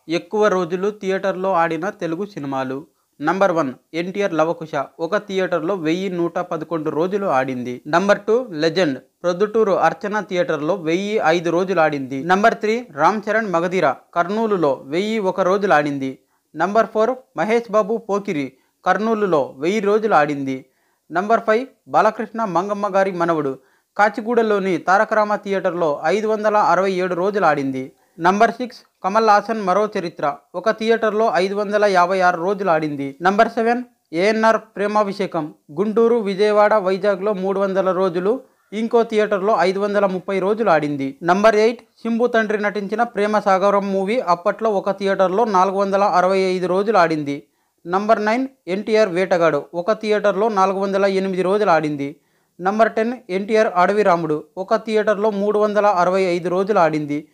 ఎక్కువ రోజులు థియేటర్లో ఆడిన తెలుగు సినిమాలు. నంబర్ 1 ఎన్టీఆర్ లవకుశ ఒక థియేటర్లో 1111 రోజులు ఆడింది. నంబర్ 2 లెజెండ్ ప్రొద్దుటూరు అర్చన థియేటర్లో 1005 రోజులు ఆడింది. నంబర్ 3 రామ్ చరణ్ మగధీర కర్నూలులో 1001 రోజులు ఆడింది. నంబర్ 4 మహేష్ బాబు పోకిరి కర్నూలులో 1000 రోజులు ఆడింది. నంబర్ 5 బాలకృష్ణ మంగమ్మ గారి మనవడు కాచిగూడలోని తారకరామ థియేటర్లో 567 రోజులు ఆడింది. నంబర్ 6 కమల్ హాసన్ మరో చరిత్ర ఒక థియేటర్లో 556 రోజులు ఆడింది. నంబర్ 7 ఏఎన్ఆర్ ప్రేమాభిషేకం గుంటూరు విజయవాడ వైజాగ్లో 300 రోజులు ఇంకో థియేటర్లో 530 రోజులు ఆడింది. నంబర్ 8 శంభు తండ్రి నటించిన ప్రేమ సాగరం మూవీ అప్పట్లో ఒక థియేటర్లో 465 రోజులు ఆడింది. నంబర్ 9 ఎన్టీఆర్ వేటగాడు ఒక థియేటర్లో 408 రోజులు ఆడింది. నంబర్ 10 ఎన్టీఆర్ అడవి రాముడు ఒక థియేటర్లో 365 రోజులు ఆడింది.